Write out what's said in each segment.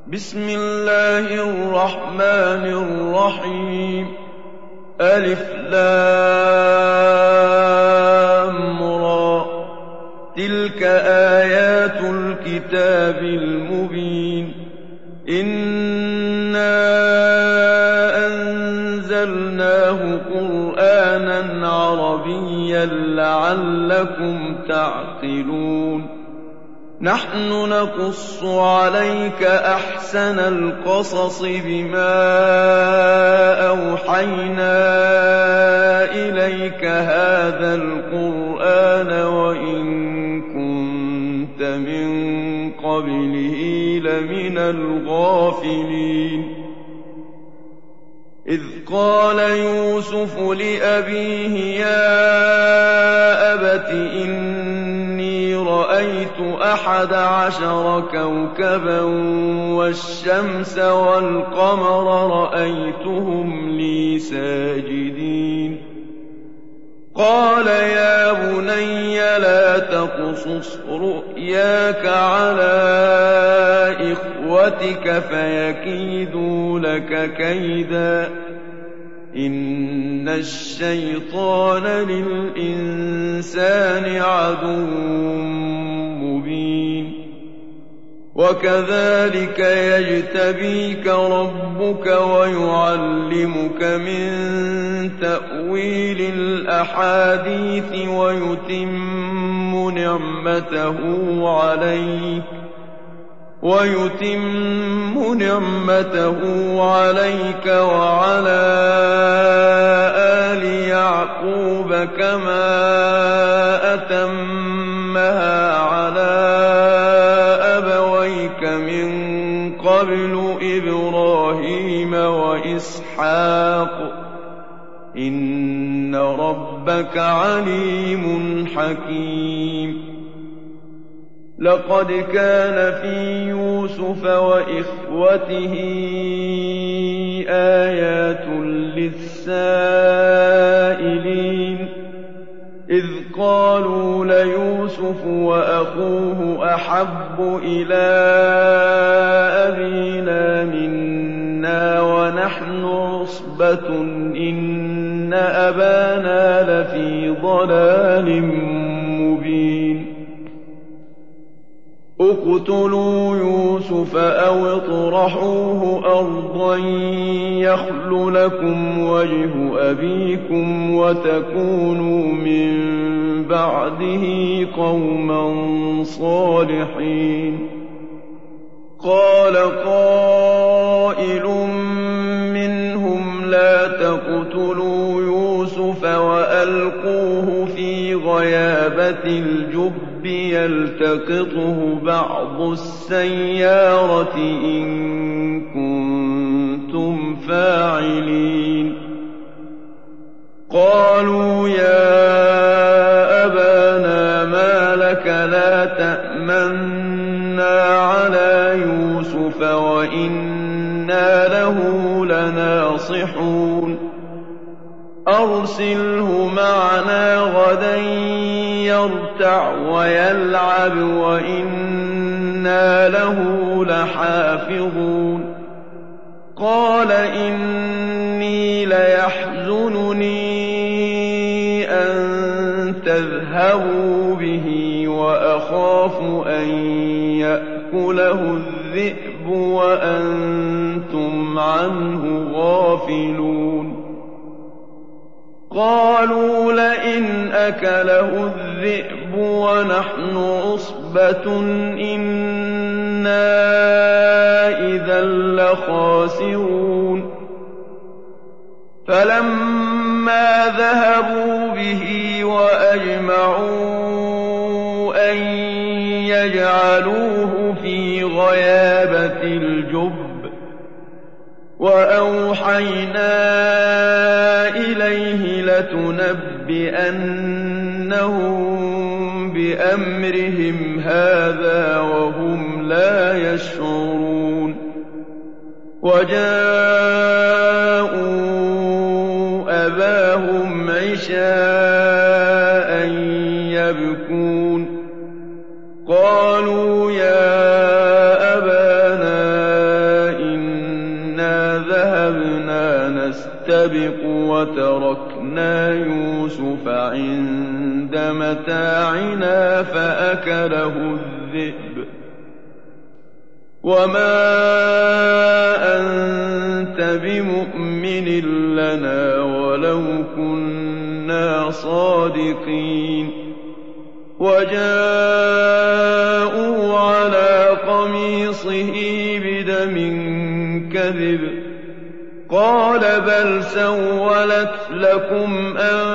بسم الله الرحمن الرحيم. ألف لام را. تلك آيات الكتاب المبين. إنا أنزلناه قرآنا عربيا لعلكم تعقلون. نحن نقص عليك أحسن القصص بما أوحينا إليك هذا القرآن وإن كنت من قبله لمن الغافلين. إذ قال يوسف لأبيه يا أبت إني رأيت 11 كوكبا والشمس والقمر رأيتهم لي ساجدين. قال يا بني لا تقصص رؤياك على إخوتك فيكيدوا لك كيدا إن الشيطان للإنسان عدو مبين. وكذلك يجتبيك ربك ويعلمك من تأويل الأحاديث ويتم نعمته عليك وعلى آل يعقوب كما أتمها على أبويك من قبل إبراهيم وإسحاق إن ربك عليم حكيم. لقد كان في يوسف وإخوته آيات للسائلين إذ قالوا ليوسف وأخوه أحب إلى أبينا منا ونحن عصبة إن أبانا لفي ضلال مبين. اقتلوا يوسف أو اطرحوه أرضا يخل لكم وجه أبيكم وتكونوا من بعده قوما صالحين. قال قائل منهم لا تقتلوا يوسف وألقوه في غيابة الجب يلتقطه بعض السيارة إن كنتم فاعلين. قالوا يا أبانا ما لك لا تأمنا على يوسف وإنا له لناصحون. أرسله معنا غدا يرتع ويلعب وإنا له لحافظون. قال إني ليحزنني أن تذهبوا به وأخاف أن يأكله الذئب وأنتم عنه غافلون. قالوا لئن أكله الذئب ونحن عصبة إنا إذا لخاسرون. فلما ذهبوا به وأجمعوا أن يجعلوه في غيابة الجب وأوحينا إليه لتنبئنهم بأمرهم هذا وهم لا يشعرون. وجاءوا أباهم عشاء يبكون. قالوا يا أبانا نستبق وتركنا يوسف عند متاعنا فأكله الذئب وما أنت بمؤمن لنا ولو كنا صادقين وجاءوا على قميصه بدم كذب قال بل سولت لكم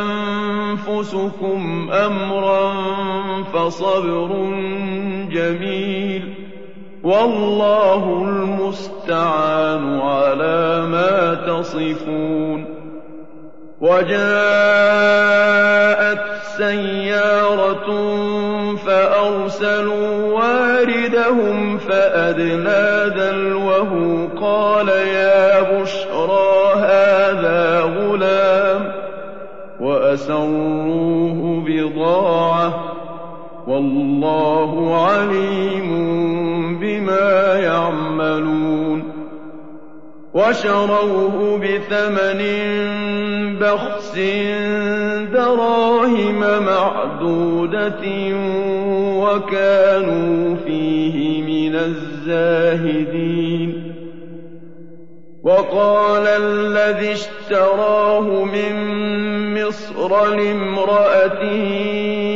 أنفسكم أمرا فصبر جميل والله المستعان على ما تصفون وجاءت سيارة فأرسلوا واردهم فأدلى دلوه قال يا بشرى هذا غلام وأسروه بضاعة والله عليم بما يعملون وشروه بثمن بخس دراهم معدودة وكانوا فيه من الزاهدين وقال الذي اشتراه من مصر لامرأته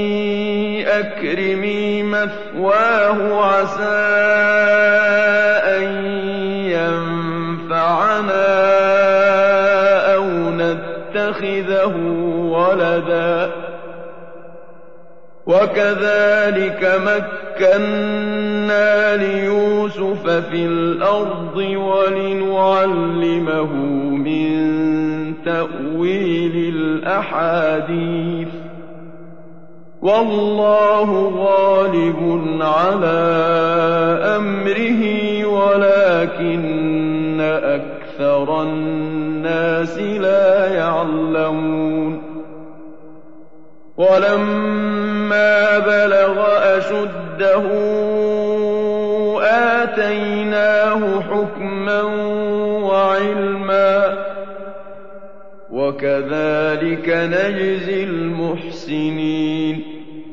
أكرمي مثواه عسى أن ينفعنا أو نتخذه ولدا وكذلك مكنا ليوسف في الأرض ولنعلمه من تأويل الأحاديث والله غالب على أمره ولكن أكثر الناس لا يعلمون ولما بلغ أشده آتيناه حكما وعلما وكذلك نجزي المحسنين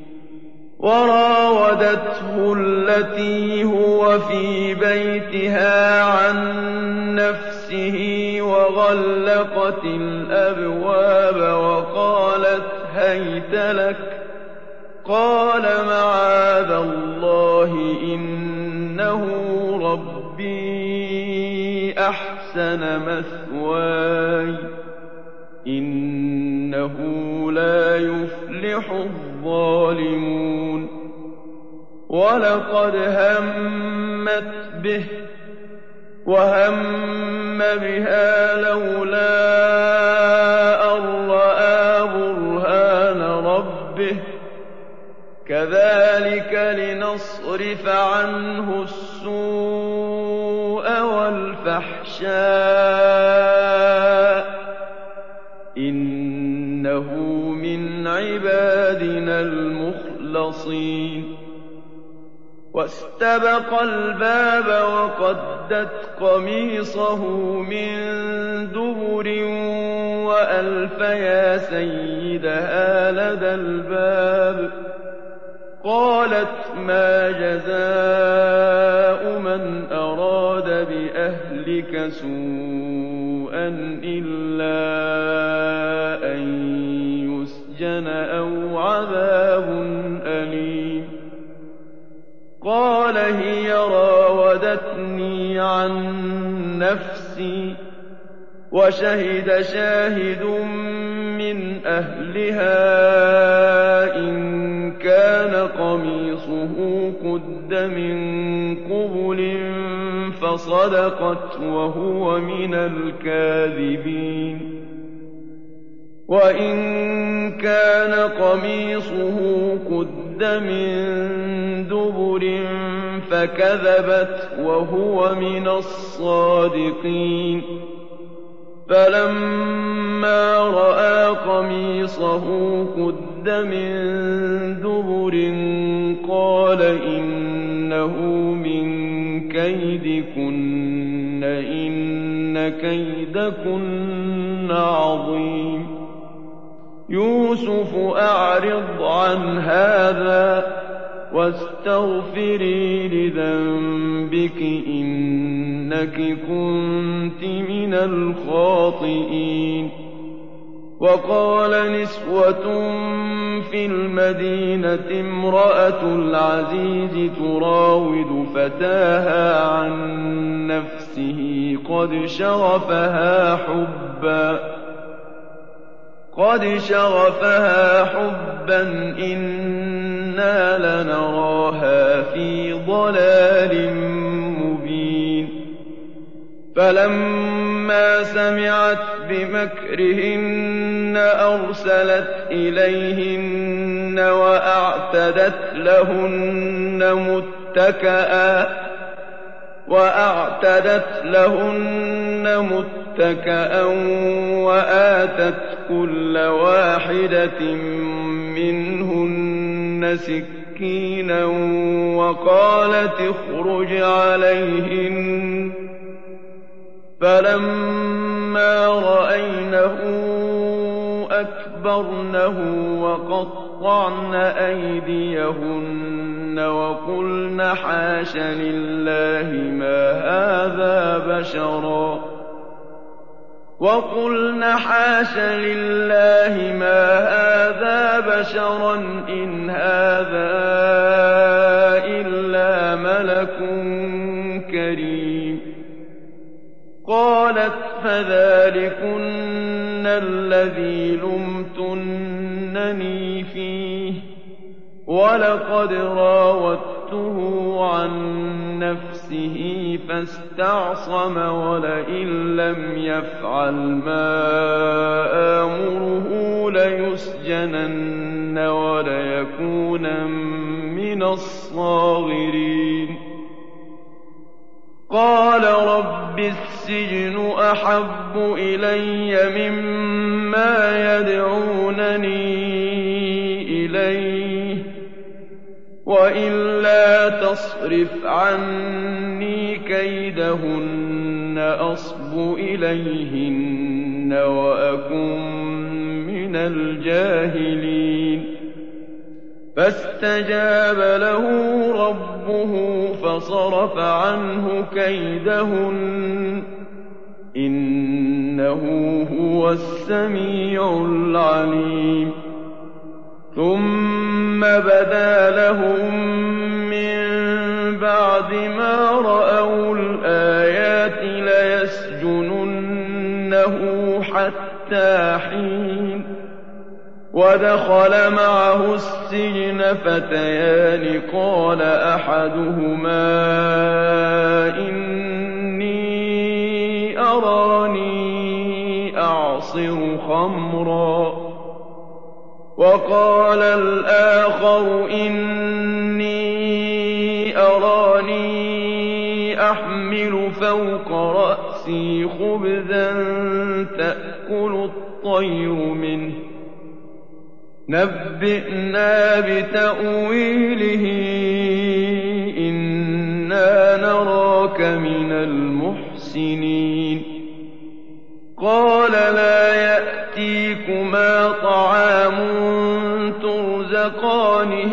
وراودته التي هو في بيتها عن نفسه وغلقت الأبواب وقالت هيت لك قال معاذ الله إنه ربي أحسن مثواي إنه لا يفلح الظالمون ولقد همت به وهم بها لولا أن رأى برهان ربه كذلك لنصرف عنه السوء والفحشاء إنه من عبادنا المخلصين واستبق الباب وقدت قميصه من دبر وألف يا سيدها لدى الباب قالت ما جزاء من أراد بأهلك سوءا إلا أن يسجن أو عذاب أليم قال هي راودتني عن نفسي وشهد شاهد من أهلها إن كان قميصه قد من قبل فصدقت وهو من الكاذبين وإن كان قميصه قد من دبر فكذبت وهو من الصادقين فلما رأى قميصه قد من دبر قال إنه من كيدكن إن كيدكن عظيم يوسف أعرض عن هذا واستغفري لذنبك إنك كنت من الخاطئين وقال نسوة في المدينة امرأة العزيز تراود فتاها عن نفسه قد شغفها حبا إنا لنراها في ضلال مبين فلما سمعت بمكرهن أرسلت إليهن وأعتدت لهن متكأ وآتت كل واحدة منهن سكينا وقالت اخرج عليهن فلما رأينه أكبرنه وقطعن أيديهن وقلن حاش لله ما هذا بشرا إن هذا إلا ملك كريم قالت فذلكن الذي لمتنني فيه ولقد راودته عن نفسه فاستعصم ولئن لم يفعل ما آمره ليسجنن وليكونا من الصاغرين قال رب السجن أحب إلي مما يدعونني إليه وإلا تصرف عني كيدهن أصب إليهن وأكن من الجاهلين فاستجاب له ربه فصرف عنه كيدهن إنه هو السميع العليم ثم بدا لهم من بعد ما رأوا الآيات ليسجننه حتى حين ودخل معه السجن فتيان قال أحدهما إني أراني أعصر خمرا وقال الآخر إني أراني أحمل فوق رأسي خبزا تأكل الطير منه نبئنا بتأويله إنا نراك من المحسنين قال لا يأتيكما طعام ترزقانه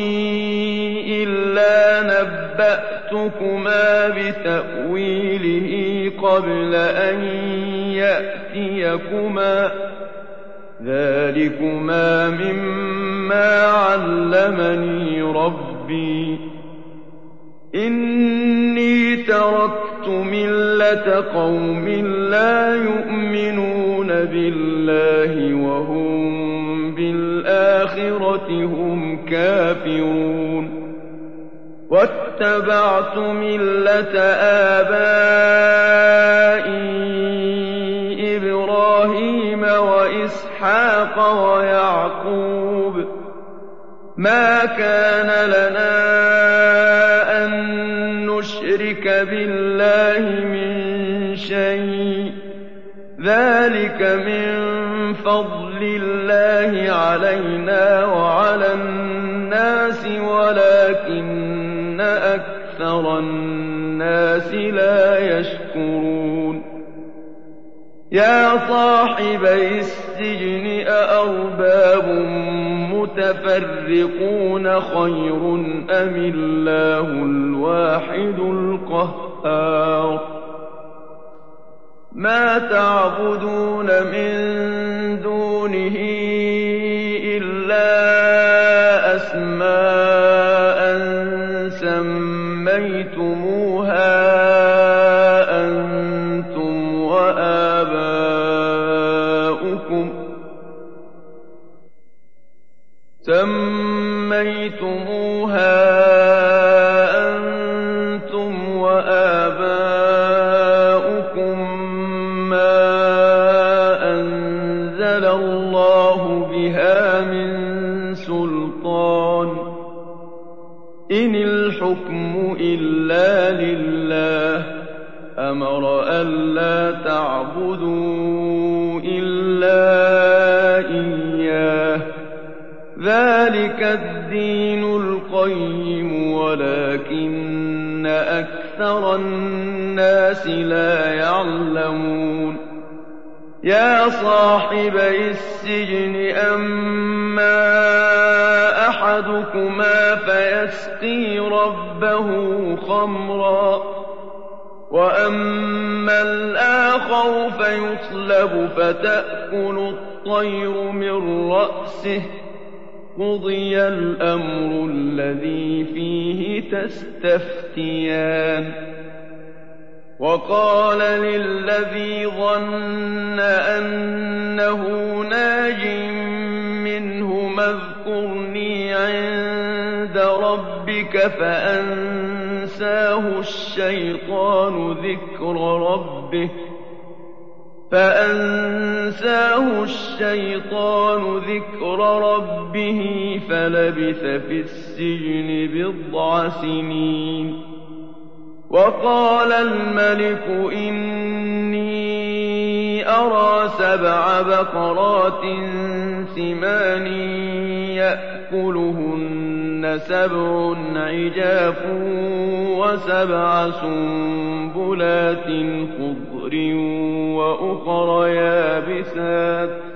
إلا نبأتكما بتأويله قبل أن يأتيكما ذلكما مما علمني ربي إني تركت ملة قوم لا يؤمنون بالله وهم بالآخرة هم كافرون واتبعت ملة آبائي إبراهيم وإسحاق ويعقوب ما كان لنا أن نشرك بالله من شيء ذلك من فضل الله علينا وعلى الناس ولكن أكثر الناس النَّاسِ لَا يَشْكُرُونَ يَا صَاحِبَيِ السِّجْنِ أَأَرْبَابٌ مُّتَفَرِّقُونَ خَيْرٌ أَمِ اللَّهُ الْوَاحِدُ الْقَهَّارُ مَا تَعْبُدُونَ مِن دُونِهِ إِلَّا أَسْمَاءً سَمَّيْتُمُوهَا أَنتُمْ وَآبَاؤُكُم مَّا أَنزَلَ اللَّهُ بِهَا مِن سُلْطَانٍ ۚ إِنِ الْحُكْمُ إِلَّا لِلَّهِ ۚ أَمَرَ أَلَّا تَعْبُدُوا إِلَّا إِيَّاهُ ۚ ذَٰلِكَ الدِّينُ الْقَيِّمُ وَلَٰكِنَّ أَكْثَرَ النَّاسِ لَا يَعْلَمُونَ يَا صَاحِبَيِ السِّجْنِ أَمَّا أَحَدُكُمَا فَيَسْقِي رَبَّهُ خَمْرًا وَأَمَّا الْآخَرُ فَيُصْلَبُ فَتَأْكُلُ الطَّيْرُ مِن رَّأْسِهِ ۚ قُضِيَ الْأَمْرُ الَّذِي فِيهِ تَسْتَفْتِيَانِ وَقَالَ لِلَّذِي ظَنَّ أَنَّهُ نَاجٍ مِّنْهُمَا اذْكُرْنِي عِندَ رَبِّكَ فَأَنسَاهُ الشَّيْطَانُ ذِكْرَ رَبِّهِ فَلَبِثَ فِي السِّجْنِ بِضْعَ سِنِينَ وَقَالَ الملك إِنِّي أَرَىٰ 7 بَقَرَاتٍ سِمَانٍ يَأْكُلُهُنَّ 7 عِجَافٌ و7 سُنبُلَاتٍ خُضْرٍ وَأُخَرَ يَابِسَاتٍ ۖ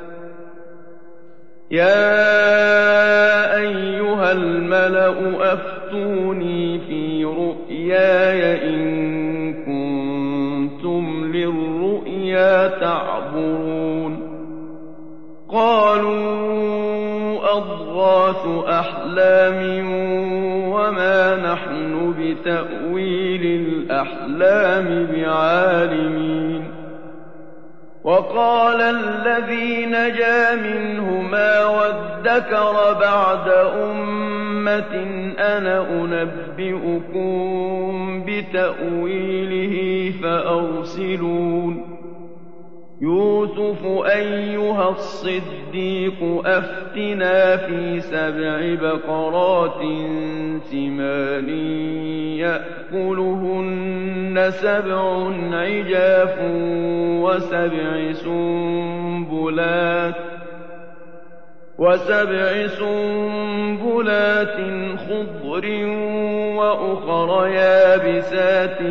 يَا أَيُّهَا الْمَلَأُ أَفْتُونِي فِي رُؤْيَايَ إِن كُنتُمْ لِلرُّؤْيَا تَعْبُرُونَ قَالُوا أَضْغَاثُ أَحْلَامٍ وَمَا نَحْنُ بِتَأْوِيلِ الْأَحْلَامِ بِعَالِمِينَ وَقَالَ الَّذِي نَجَا مِنْهُمَا وَادَّكَرَ بَعْدَ أُمَّةٍ أَنَا أُنَبِّئُكُم بِتَأْوِيلِهِ فَأَرْسِلُونِ يُوسُفُ أَيُّهَا الصِّدِّيقُ أَفْتِنَا فِي 7 بَقَرَاتٍ سِمَانٍ يَأْكُلُهُنَّ 7 عِجَافٌ و7 سنبلات خضر وأخر يابسات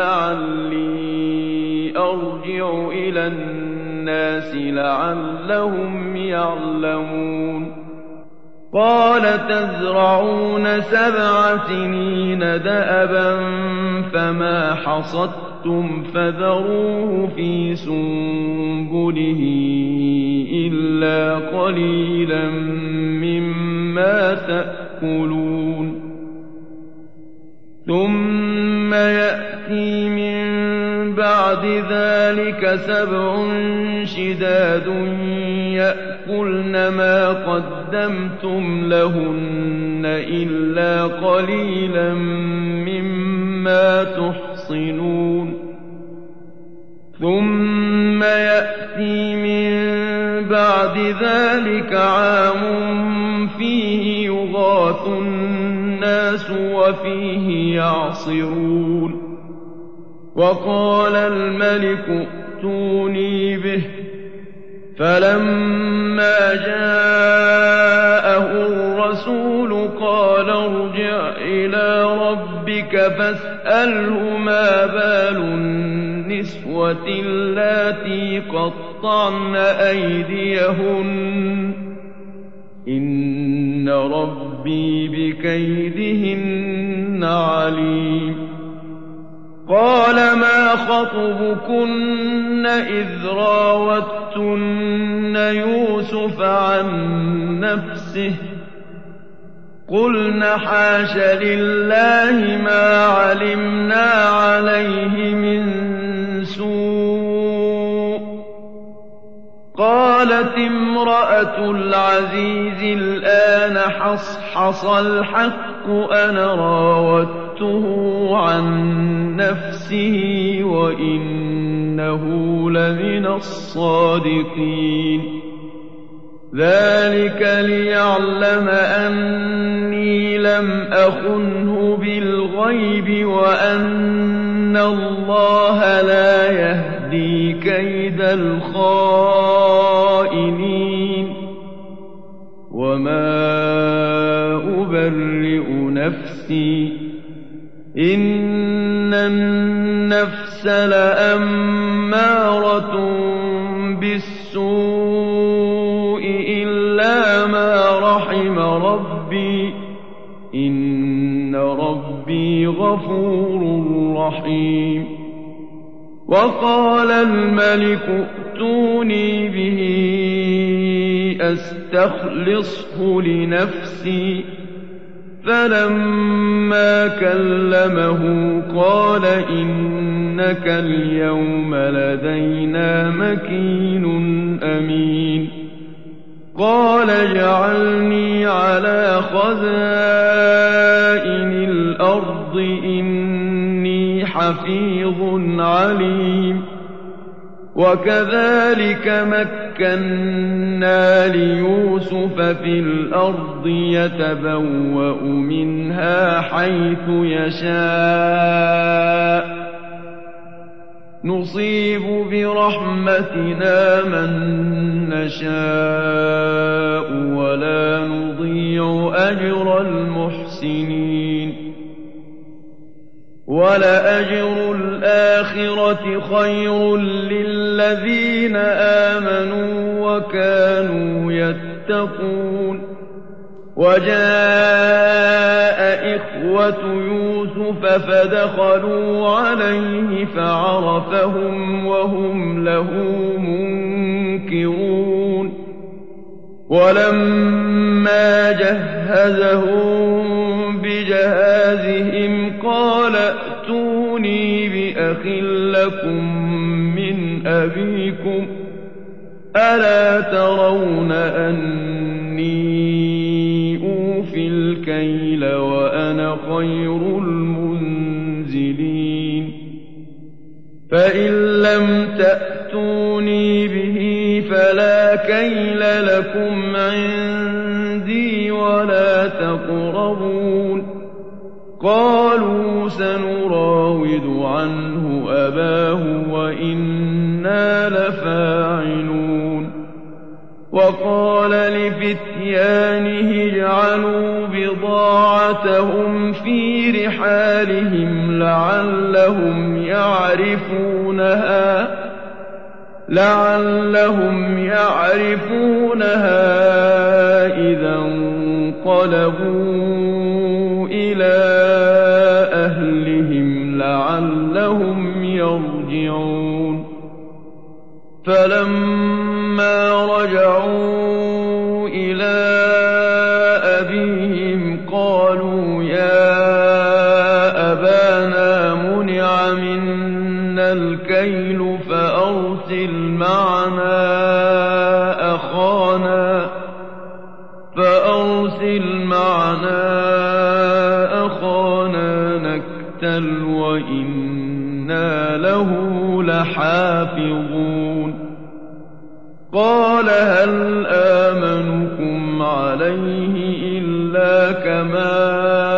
لعلي أرجع إلى الناس لعلهم يعلمون قال تزرعون 7 سنين دأبا فما حصدتم فذروه في سنبله إلا قليلا مما تأكلون ثم يأتي من بعد ذلك 7 شداد يأكلن ما قدمتم لهن إلا قليلا مما تحصنون ثم يأتي من بعد ذلك عام فيه يغاث الناس وفيه يعصرون وقال الملك ائتوني به فلما جاءه الرسول قال ارجع إلى ربك فاسأله ما بال النسوة اللاتي قطعن أيديهن إن ربي بكيدهن عليم. قال ما خطبكن إذ راوتن يوسف عن نفسه قلن حاش لله ما علمنا عليه من سوء. قالت امرأة العزيز الآن حصحص الحق أنا راودته عن نفسه وإنه لمن الصادقين. ذلك ليعلم أني لم أخنه بالغيب وأن الله لا يهدي كيد الخائنين. وما أبرئ نفسي إن النفس لأمارة بالسوء إلا ما رحم ربي إن ربي غفور رحيم. وقال الملك ائتوني به أستخلصه لنفسي فلما كلمه قال إنك اليوم لدينا مكين أمين. قال اجعلني على خزائن الأرض إني حفيظ عليم. وكذلك مكنا ليوسف في الأرض يتبوأ منها حيث يشاء نصيب برحمتنا من نشاء ولا نضيع أجر المحسنين. ولأجر الآخرة خير للذين آمنوا وكانوا يتقون. وجاء إخوة يوسف فدخلوا عليه فعرفهم وهم له منكرون. ولما جهزهم بجهازهم قال ائتوني بأخ لكم من أبيكم ألا ترون أني أوفي الكيل وأنا خير المنزلين. فإن لم تأتوني به فلا كيل لكم عندي ولا تقربون. قالوا سنراود عنه أباه وإنا لفاعلون. وقال لفتيانه اجعلوا بضاعتهم في رحالهم لعلهم يعرفونها إذا انقلبوا إلى أهلهم لعلهم يرجعون. فلما رجعوا إلى أبيهم قالوا يا أبانا منع منا الكيل فأرسل معنا أخانا نكتل وإنا له لحافظون. قال هل آمنكم عليه إلا كما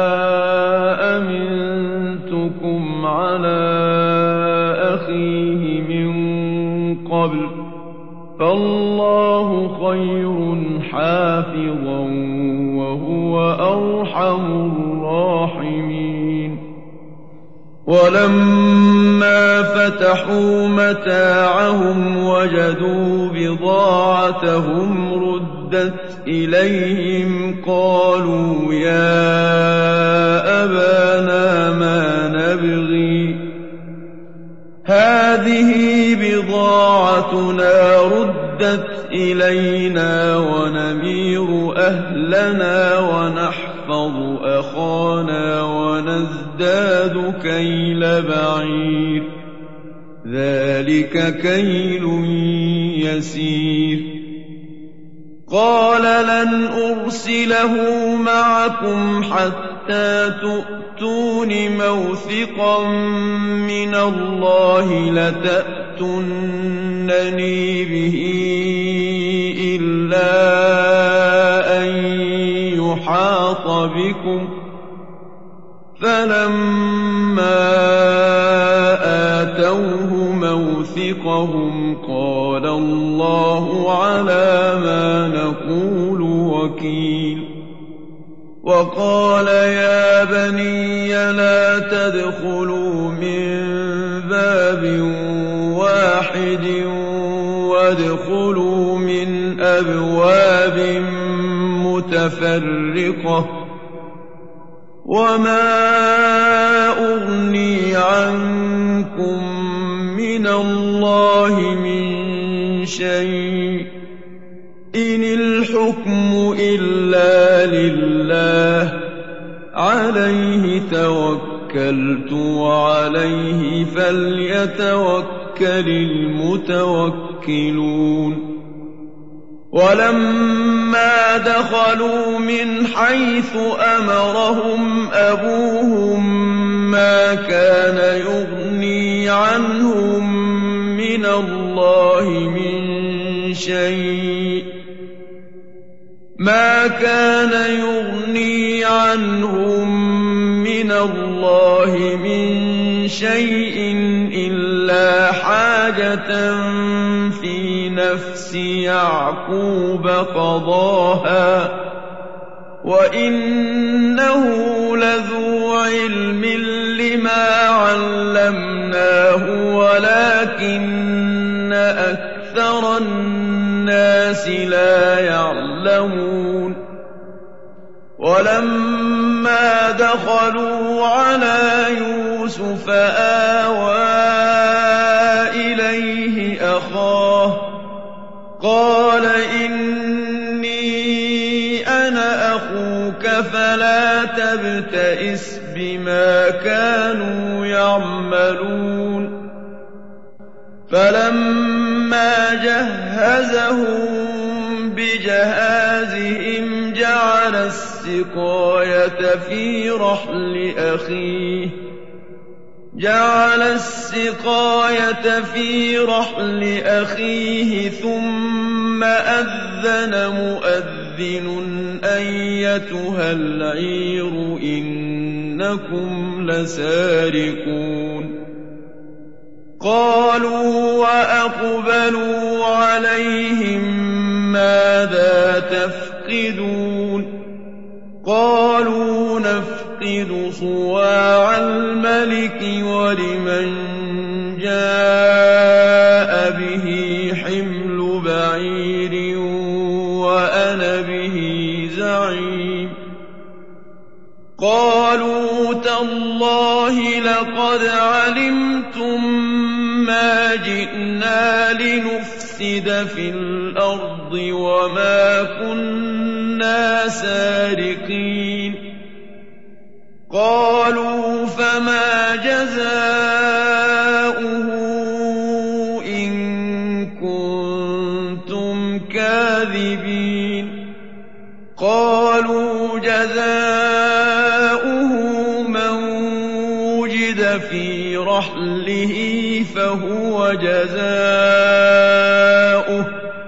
أمنتكم على أخيه من قبل فالله خير حافظا وهو أرحم الراحمين ولما فتحوا متاعهم وجدوا بضاعتهم ردت إليهم قالوا يا أبانا ما نبغي هذه بضاعتنا ردت إلينا ونمير أهلنا ونحفظ أخانا ونزداد كيل بعير ذلك كيل يسير قال لن أرسله معكم حتى تؤتون موثقا من الله لتأتونني به إلا أن يحاط بكم فلما آتوه موثقهم قال الله على ما نقول وكيل وقال يا بني لا تدخلوا من باب واحد وادخلوا من أبواب متفرقة وما أغني عنكم من الله من شيء إن الحكم إلا لله عليه توكلت وعليه فليتوكل المتوكلون ولما دخلوا من حيث أمرهم أبوهم ما كان يغني عنهم من الله من شيء ما كان يغني عنهم من الله من شيء إلا حاجة في نفس يعقوب قضاها وإنه لذو علم لما علمناه ولكن أكثر الناس لا يعلمون ولما دخلوا على يوسف آوى إليه أخاه قال إني أنا أخوك فلا تبتئس بما كانوا يعملون فلما جهزهم بجهازهم جعل السقاية في رحل أخيه ثم أذن مؤذن أيتها العير إنكم لسارقون قالوا وأقبلوا عليهم ماذا تفقدون قالوا نفقد صواع الملك ولمن جاء به حمل بعير وأنا به زعيم قالوا تالله لقد علمتم ما جئنا لنفسد في الأرض وما كنا سارقين قالوا فما جزاؤه إن كنتم كاذبين قالوا جزاؤه من وجد في رحله فهو جزاؤه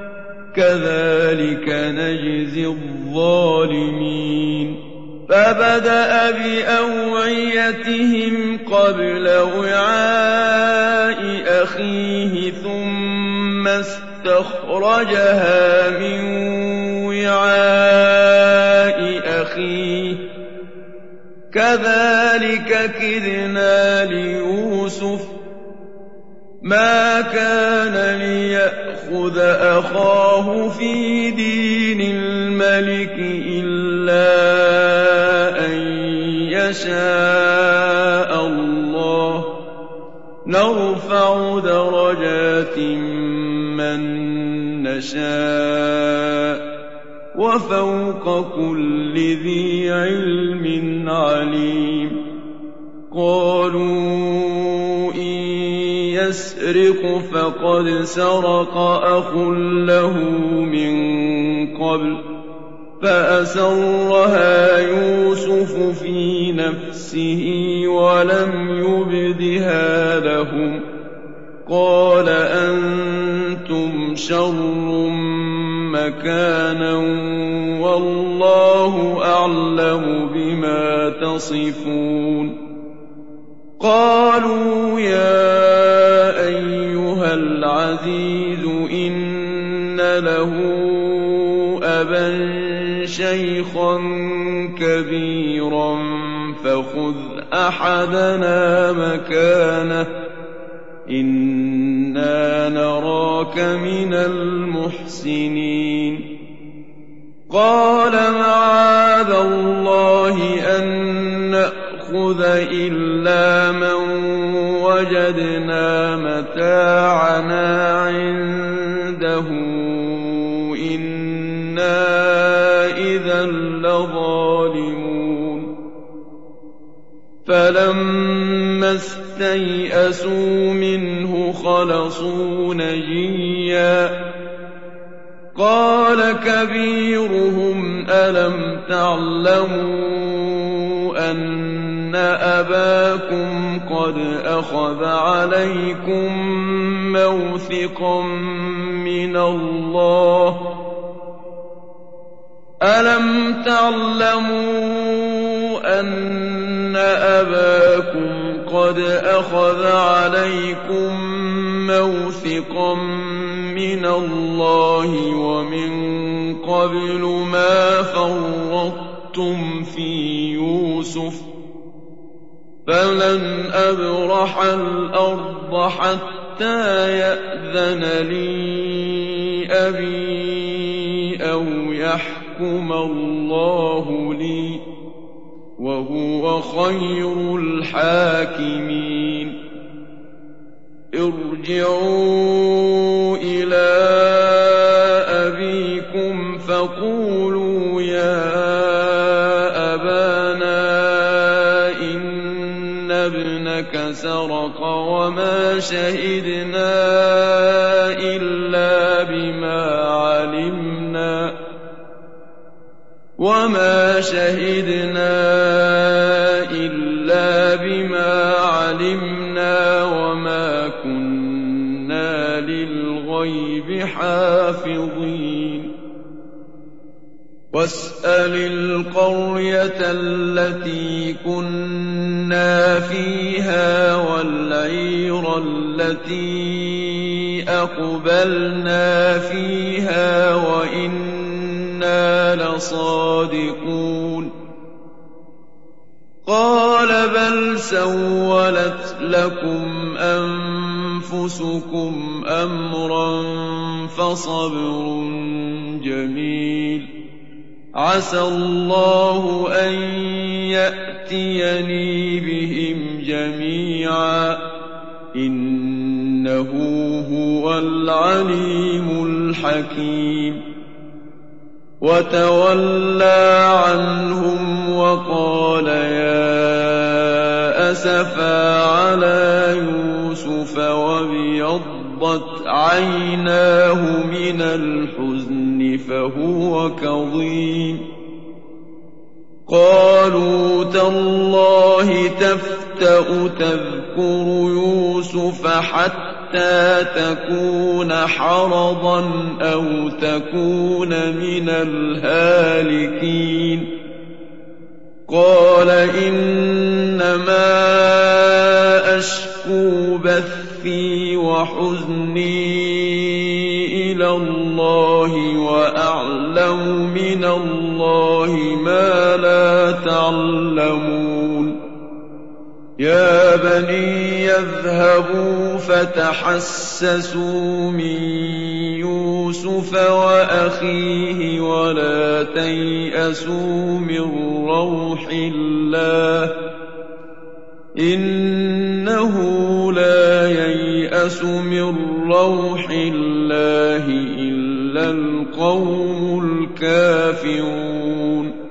كذلك نجزي الظالمين فبدأ بأوعيتهم قبل وعاء أخيه ثم اسْتَخْرَجَهَا مِن وِعَاءِ أَخِيهِ ۚ كَذَٰلِكَ كِدْنَا لِيُوسُفَ ۖ مَا كَانَ لِيَأْخُذَ أَخَاهُ فِي دِينِ الْمَلِكِ إِلَّا أَن يَشَاءَ اللَّهُ ۚ نَرْفَعُ دَرَجَاتٍ مَّن نَّشَاءُ ۗ وَفَوْقَ كُلِّ ذِي عِلْمٍ عَلِيمٌ. قَالُوا إِن يَسْرِقْ فَقَدْ سَرَقَ أَخٌ لَّهُ مِن قَبْلُ فَأَسَرَّهَا يُوسُفُ فِي نَفْسِهِ وَلَمْ يُبْدِهَا لَهُمْ ۚ قَالَ أَنتُمْ شَرٌّ مَّكَانًا وَاللَّهُ أَعْلَمُ بِمَا تَصِفُونَ. قَالُوا يَا أَيُّهَا الْعَزِيزُ إِنَّ لَهُ أَبًا شَيْخًا كَبِيرًا فَخُذْ أَحَدَنَا مَكَانَهُ إِنَّا نَرَاكَ مِنَ الْمُحْسِنِينَ. قَالَ مَعَاذَ اللَّهِ أَن نَّأْخُذَ إِلَّا مَن وَجَدْنَا مَتَاعَنَا عِندَهُ إِنَّا إِذًا لَّظَالِمُونَ. فَلَمَّا اسْتَيْأَسُوا مِنْهُ خَلَصُوا نَجِيًّا قَالَ كَبِيرُهُمْ أَلَمْ تَعْلَمُوا أَنَّ أَبَاكُمْ قَدْ أَخَذَ عَلَيْكُم مَّوْثِقًا مِّنَ اللَّهِ وَمِن قَبْلُ مَا فَرَّطتُمْ فِي يُوسُفَ ۖ فَلَنْ أَبْرَحَ الْأَرْضَ حَتَّىٰ يَأْذَنَ لِي أَبِي أَوْ يَحْكُمَ اللَّهُ لِي ۖ وَهُوَ خَيْرُ الْحَاكِمِينَ. ارْجِعُوا إِلَىٰ أَبِيكُمْ فَقُولُوا يَا أَبَانَا إِنَّ ابْنَكَ سَرَقَ وَمَا شَهِدْنَا إِلَّا بِمَا عَلِمْنَا وَمَا كُنَّا لِلْغَيْبِ حَافِظِينَ. وَاسْأَلِ الْقَرْيَةَ الَّتِي كُنَّا فِيهَا وَالْعِيرَ الَّتِي أَقْبَلْنَا فِيهَا وَإِنَّا لَصَادِقُونَ. قَالَ بَلْ سَوَّلَتْ لَكُمْ أَنفُسُكُمْ أَمْرًا فَصَبْرٌ جَمِيلٌ عَسَى اللَّهُ أَن يَأْتِيَنِي بِهِمْ جَمِيعًا إِنَّهُ هُوَ الْعَلِيمُ الْحَكِيمُ. وَتَوَلَّىٰ عَنْهُمْ وَقَالَ يَا أَسَفَىٰ عَلَىٰ يُوسُفَ وَابْيَضَّتْ عَيْنَاهُ مِنَ الْحُزْنِ فَهُوَ كَظِيمٌ. قَالُوا تَاللَّهِ تَفْتَأُ تَذْكُرُ يُوسُفَ حَتَّىٰ تَكُونَ حَرَضًا أَوْ تَكُونَ مِنَ الْهَالِكِينَ. قَالَ إِنَّمَا أَشْكُو بَثِّي وَحُزْنِي إلى الله وأعلم من الله ما لا تعلمون يا بني يذهبوا فتحسسوا من يوسف وأخيه ولا تيأسوا من روح الله إنه لا ييأس من روح الله إلا القوم الكافرون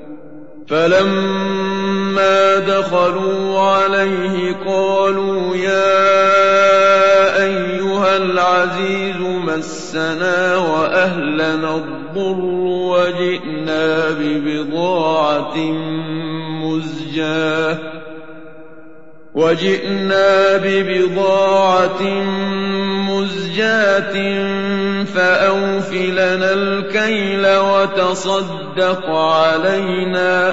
فلما دخلوا عليه قالوا يا أيها العزيز مسنا وأهلنا الضر وجئنا ببضاعة مزجاة فأوف لنا الكيل وتصدق علينا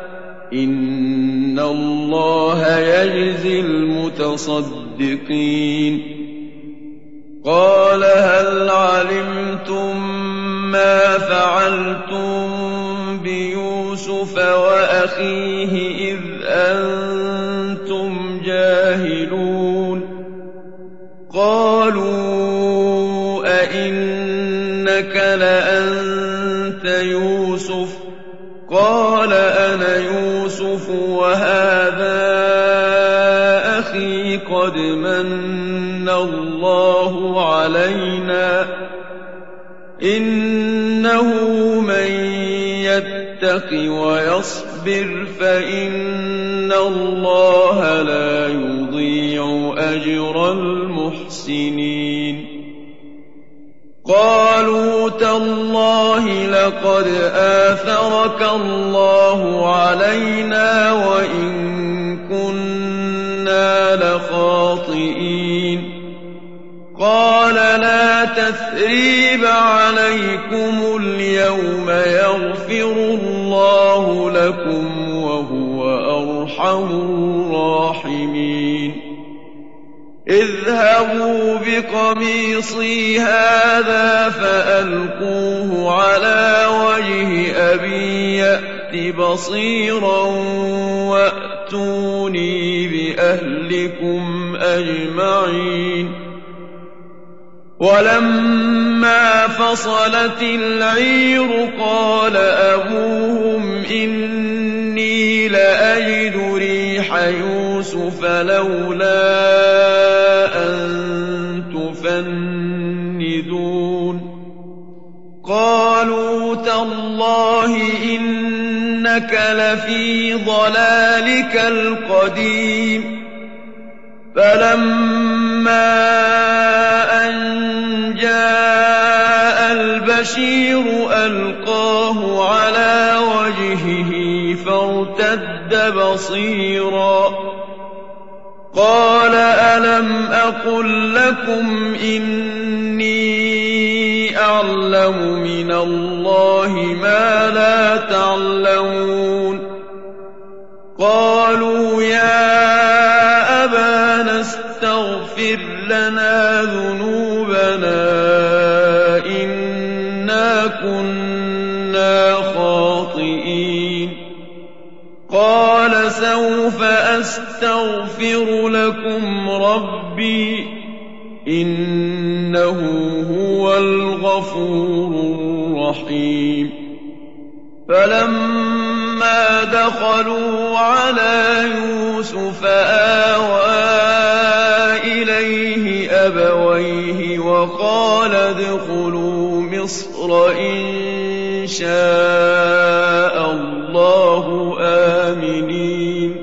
إن الله يجزي المتصدقين قال هل علمتم ما فعلتم بيوسف وأخيه إذ أنتم جاهلون قالوا أئنك لأنت يوسف قال أنا يوسف وهذا أخي قد من الله علينا إنه من يتق ويصبر فإن الله لا يضيع أجر المحسنين قالوا تالله لقد آثرك الله علينا وإن كنا لخاطئين قال لا تثريب عليكم اليوم يغفر الله لكم وهو أرحم الراحمين اذهبوا بقميصي هذا فألقوه على وجه أبي يأت بصيرا وأتوني بأهلكم أجمعين ولما فصلت العير قال أبوهم إني لأجد ريح يوسف لولا أن تفندون قالوا تالله إنك لفي ضلالك القديم فلما أن جاء البشير ألقاه على وجهه فارتد بصيرا قال ألم أقل لكم إني أعلم من الله ما لا تعلمون قالوا يا أبانا استغفر لنا ذنوبنا إنا كنا خاطئين قال سوف أستغفر لكم ربي إنه هو الغفور الرحيم فلما دخلوا على يوسف آوى إليه أبويه وقال ادخلوا مصر إن شاء الله آمنين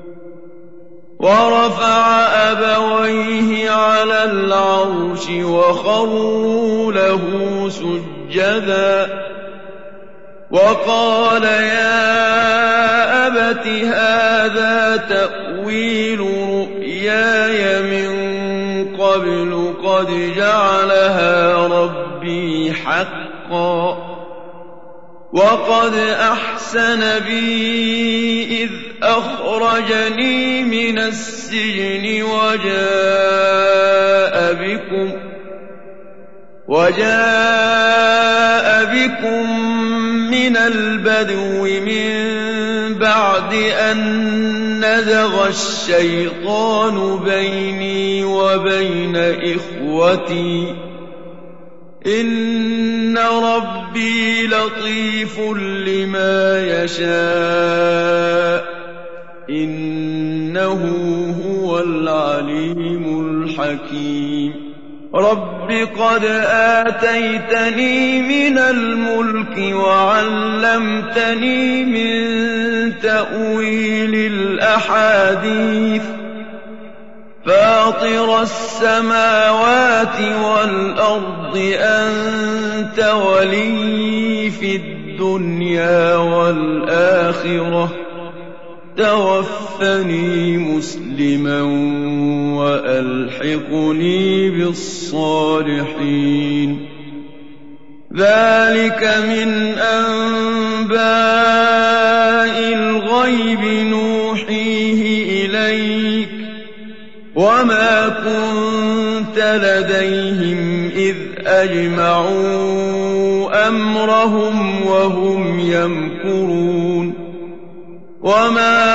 ورفع أبويه على العرش وخروا له سجدا وقال يا أبت هذا تأويل رؤياي من قبل قد جعلها ربي حقا وقد أحسن بي إذ أخرجني من وجاء بكم من البدو من بعد أن نزغ الشيطان بيني وبين إخوتي إن ربي لطيف لما يشاء إنه هو العليم الحكيم رب قد آتيتني من الملك وعلمتني من تأويل الأحاديث فاطر السماوات والأرض أنت ولي في الدنيا والآخرة توفني مسلما وألحقني بالصالحين ذلك من أنباء الغيب نوحيه إليك وما كنت لديهم إذ أجمعوا أمرهم وهم يمكرون وما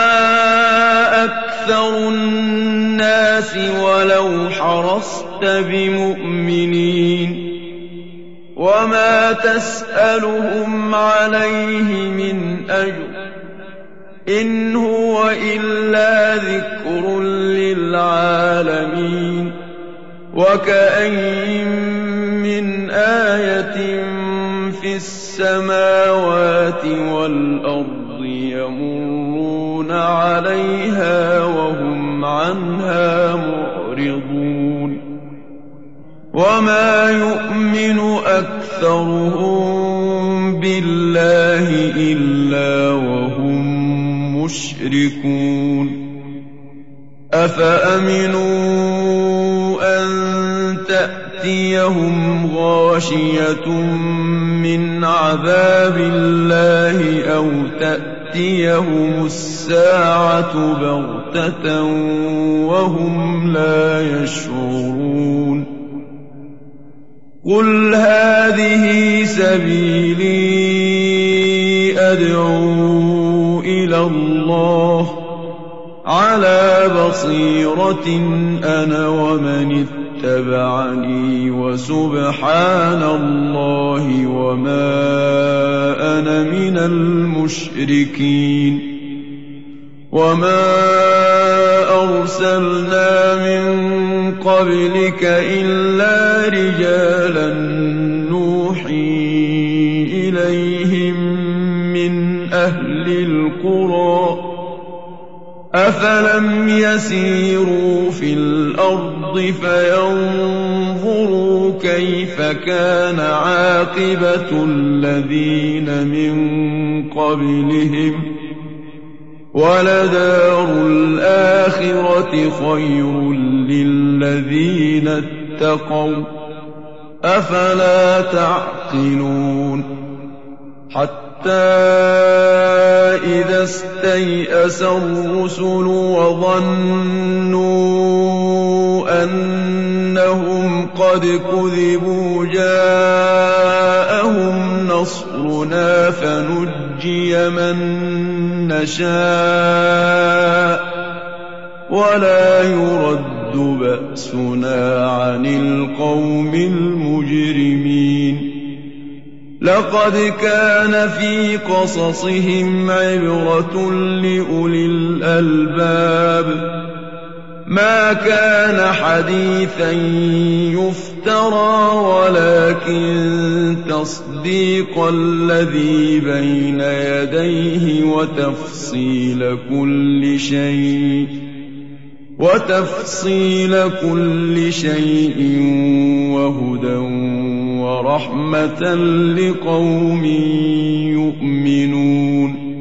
أكثر الناس ولو حرصت بمؤمنين وما تسألهم عليه من أجر إن هو إلا ذكر للعالمين وكأين من آية في السماوات والأرض يمرون عليها وهم عنها معرضون وما يؤمن أكثرهم بالله إلا وهم مشركون أفأمنوا أن تأتيهم غاشية من عذاب الله أو تأتيهم الساعة بغتة وهم لا يشعرون قل هذه سبيلي أدعو إلى الله على بصيرة أنا ومن اتبعني وسبحان الله وما أنا من المشركين وما أرسلنا من قبلك إلا رجالا نوحي إليهم من أهل القرى أفلم يسيروا في الأرض فينظروا كيف كان عاقبة الذين من قبلهم ولدار الآخرة خير للذين اتقوا أفلا تعقلون حتى إذا استيأس الرسل وظنوا أنهم قد كذبوا جاءهم نصرنا فنجي من نشاء ولا يرد بأسنا عن القوم المجرمين لقد كان في قصصهم عبرة لأولي الألباب ما كان حديثا يفترى ولكن تصديق الذي بين يديه وتفصيل كل شيء وهدى ورحمة لقوم يؤمنون